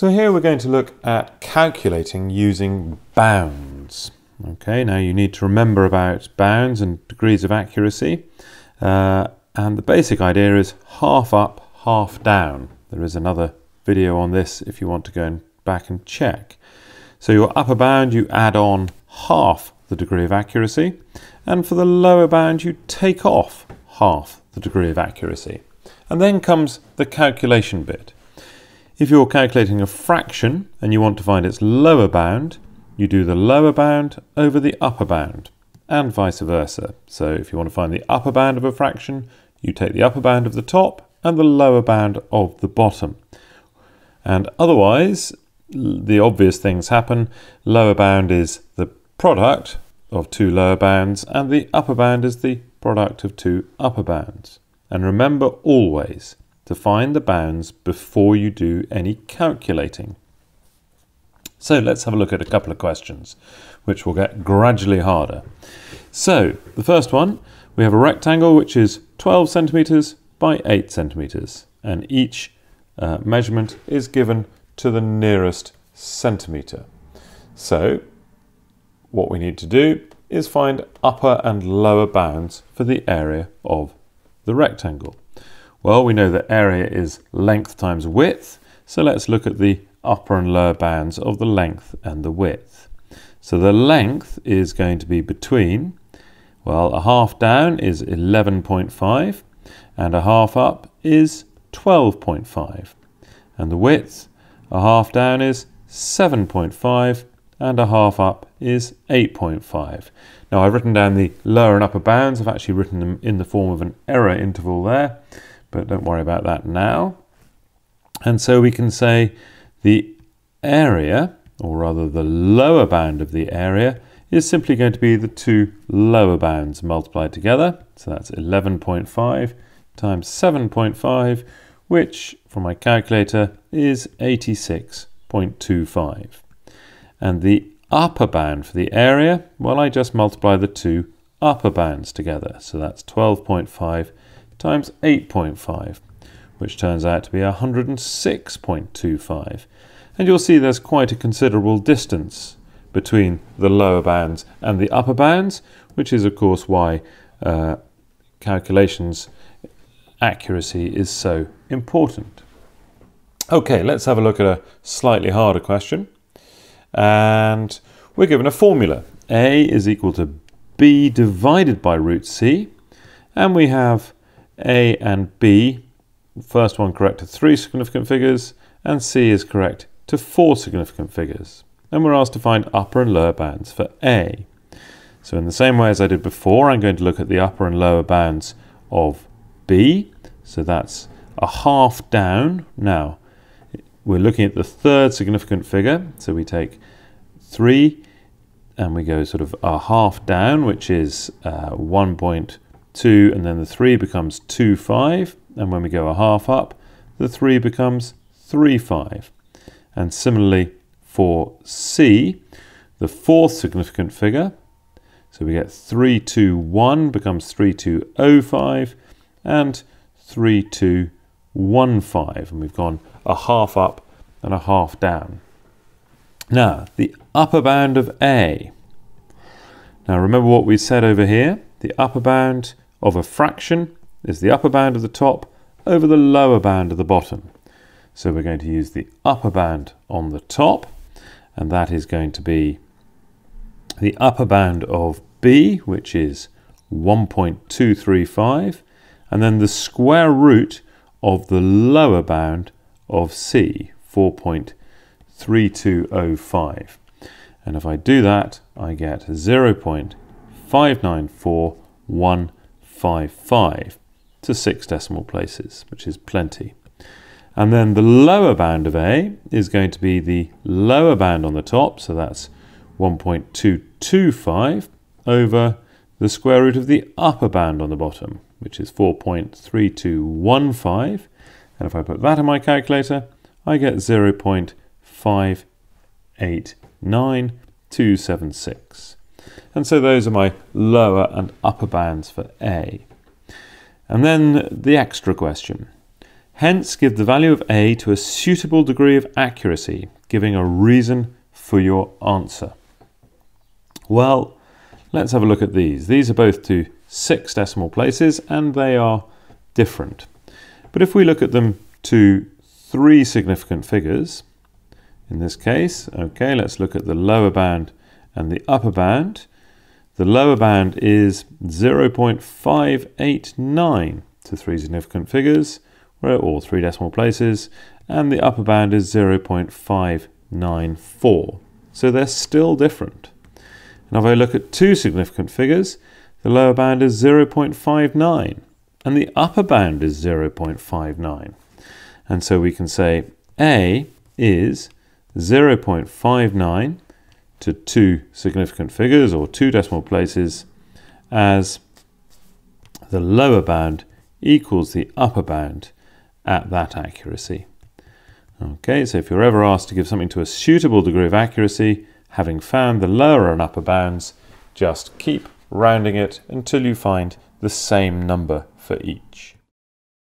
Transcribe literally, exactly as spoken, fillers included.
So here we're going to look at calculating using bounds. Okay, now you need to remember about bounds and degrees of accuracy. Uh, and the basic idea is half up, half down. There is another video on this if you want to go and back and check. So your upper bound, you add on half the degree of accuracy, and for the lower bound you take off half the degree of accuracy. And then comes the calculation bit. If you're calculating a fraction and you want to find its lower bound, you do the lower bound over the upper bound, and vice versa. So if you want to find the upper bound of a fraction, you take the upper bound of the top and the lower bound of the bottom. And otherwise, the obvious things happen. Lower bound is the product of two lower bounds, and the upper bound is the product of two upper bounds. And remember always to find the bounds before you do any calculating. So let's have a look at a couple of questions, which will get gradually harder. So the first one, we have a rectangle which is twelve centimetres by eight centimetres, and each uh, measurement is given to the nearest centimetre. So what we need to do is find upper and lower bounds for the area of the rectangle. Well, we know that area is length times width, so let's look at the upper and lower bounds of the length and the width. So the length is going to be between, well, a half down is eleven point five, and a half up is twelve point five. And the width, a half down is seven point five, and a half up is eight point five. Now I've written down the lower and upper bounds. I've actually written them in the form of an error interval there, but don't worry about that now. And so we can say the area, or rather the lower bound of the area, is simply going to be the two lower bounds multiplied together. So that's eleven point five times seven point five, which from my calculator is eighty-six point two five. And the upper bound for the area, well, I just multiply the two upper bounds together. So that's twelve point five times eight point five, which turns out to be one hundred six point two five. And you'll see there's quite a considerable distance between the lower bounds and the upper bounds, which is of course why uh, calculations accuracy is so important. Okay, let's have a look at a slightly harder question. And we're given a formula. A is equal to B divided by root C, and we have A and B, first one correct to three significant figures, and C is correct to four significant figures. And we're asked to find upper and lower bounds for A. So in the same way as I did before, I'm going to look at the upper and lower bounds of B. So that's a half down. Now, we're looking at the third significant figure. So we take three and we go sort of a half down, which is uh, one point two, and then the three becomes two point five. And when we go a half up, the three becomes three point five. And similarly for C, the fourth significant figure, so we get three two one becomes three two zero five and three two one five, and we've gone a half up and a half down. Now, the upper bound of A. Now remember what we said over here, the upper bound of a fraction is the upper bound of the top over the lower bound of the bottom. So we're going to use the upper bound on the top, and that is going to be the upper bound of B, which is one point two three five, and then the square root of the lower bound of C, four point three two zero five. And if I do that, I get zero point five nine four one five five to six decimal places, which is plenty. And then the lower bound of A is going to be the lower bound on the top, so that's one point two two five over the square root of the upper bound on the bottom, which is four point three two one five. And if I put that in my calculator, I get zero point five eight nine two seven six. And so those are my lower and upper bounds for A. And then the extra question. Hence, give the value of a to a suitable degree of accuracy, giving a reason for your answer. Well, let's have a look at these. These are both to six decimal places and they are different. But if we look at them to three significant figures, in this case, okay, let's look at the lower bound and the upper bound. The lower bound is zero point five eight nine to three significant figures, or three decimal places, and the upper bound is zero point five nine four. So they're still different. And if I look at two significant figures, the lower bound is zero point five nine and the upper bound is zero point five nine. And so we can say A is zero point five nine to two significant figures or two decimal places, as the lower bound equals the upper bound at that accuracy. Okay, so if you're ever asked to give something to a suitable degree of accuracy, having found the lower and upper bounds, just keep rounding it until you find the same number for each.